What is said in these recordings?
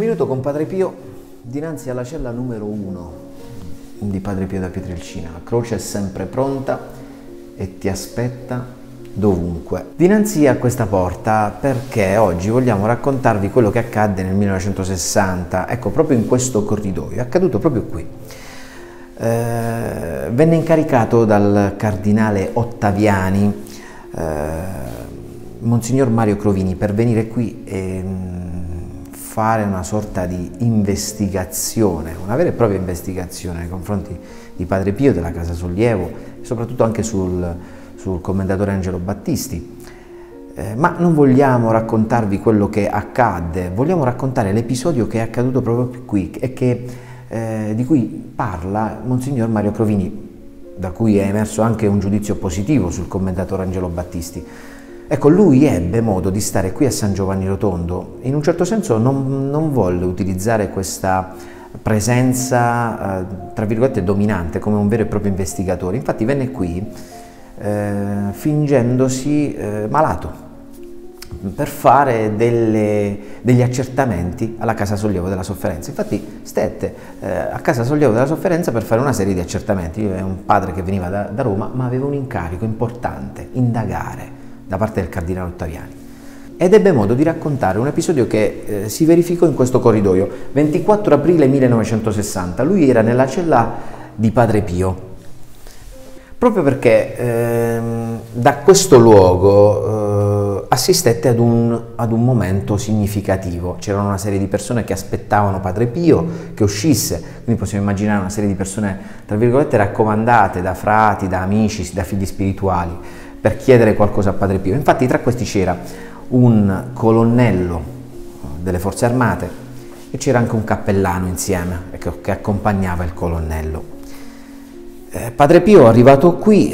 minuto con Padre Pio dinanzi alla cella numero 1 di Padre Pio da Pietrelcina. La croce è sempre pronta e ti aspetta dovunque. Dinanzi a questa porta, perché oggi vogliamo raccontarvi quello che accadde nel 1960, ecco, proprio in questo corridoio, è accaduto proprio qui. Venne incaricato dal cardinale Ottaviani, Monsignor Mario Crovini, per venire qui e fare una sorta di investigazione, una vera e propria investigazione nei confronti di Padre Pio, della Casa Sollievo e soprattutto anche sul commendatore Angelo Battisti. Ma non vogliamo raccontarvi quello che accadde, vogliamo raccontare l'episodio che è accaduto proprio qui e di cui parla Monsignor Mario Crovini, da cui è emerso anche un giudizio positivo sul commendatore Angelo Battisti. Ecco, lui ebbe modo di stare qui a San Giovanni Rotondo, in un certo senso non volle utilizzare questa presenza, tra virgolette, dominante, come un vero e proprio investigatore. Infatti venne qui fingendosi malato, per fare degli accertamenti alla Casa Sollievo della Sofferenza. Infatti stette a Casa Sollievo della Sofferenza per fare una serie di accertamenti. È un padre che veniva da Roma, ma aveva un incarico importante: indagare da parte del cardinale Ottaviani. Ed ebbe modo di raccontare un episodio che si verificò in questo corridoio, 24 aprile 1960. Lui era nella cella di Padre Pio, proprio perché da questo luogo assistette ad un momento significativo. C'erano una serie di persone che aspettavano Padre Pio che uscisse, quindi possiamo immaginare una serie di persone, tra virgolette, raccomandate da frati, da amici, da figli spirituali, per chiedere qualcosa a Padre Pio. Infatti tra questi c'era un colonnello delle forze armate e c'era anche un cappellano insieme che accompagnava il colonnello. Padre Pio, arrivato qui,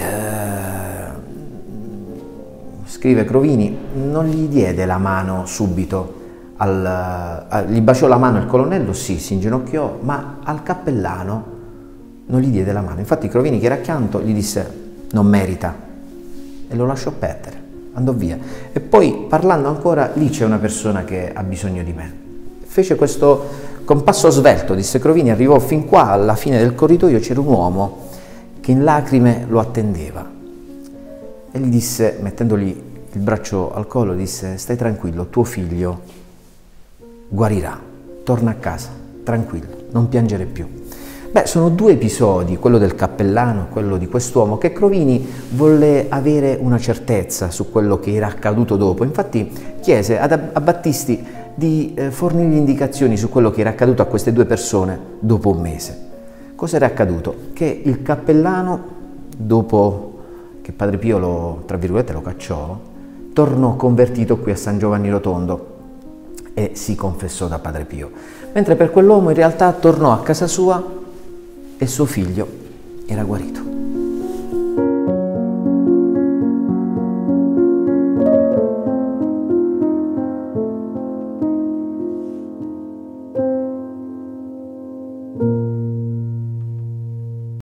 scrive Crovini, non gli diede la mano subito, gli baciò la mano il colonnello, sì, si inginocchiò, ma al cappellano non gli diede la mano. Infatti Crovini, che era accanto, gli disse: non merita, e lo lasciò perdere, andò via. E poi, parlando ancora, lì c'è una persona che ha bisogno di me. Fece questo con passo svelto, disse Crovini, arrivò fin qua, alla fine del corridoio c'era un uomo che in lacrime lo attendeva e gli disse, mettendogli il braccio al collo, disse: stai tranquillo, tuo figlio guarirà, torna a casa, tranquillo, non piangere più. Beh, sono due episodi, quello del cappellano e quello di quest'uomo, che Crovini volle avere una certezza su quello che era accaduto dopo. Infatti chiese a Battisti di fornirgli indicazioni su quello che era accaduto a queste due persone dopo un mese. Cosa era accaduto? Che il cappellano, dopo che Padre Pio tra virgolette, lo cacciò, tornò convertito qui a San Giovanni Rotondo e si confessò da Padre Pio. Mentre per quell'uomo in realtà tornò a casa sua e suo figlio era guarito.